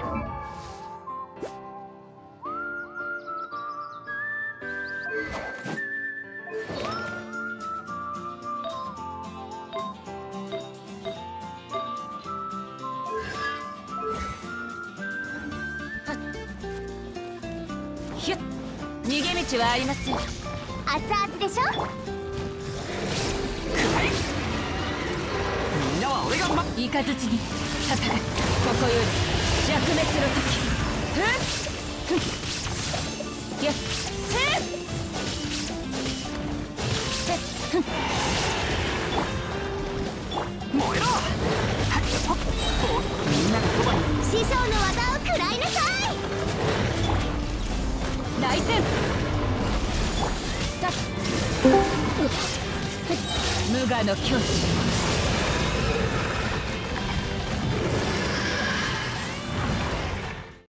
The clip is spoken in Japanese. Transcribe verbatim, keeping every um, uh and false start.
ひゅっ、逃げ道はありません。 熱々でしょ。 みんなは俺がまイカズチに刺さる。ここより弱滅の時。ふっふっやっせっせっふっ燃えろ。みんながそばに。 師匠の技を食らいなさい。 来戦たっ無我の境地。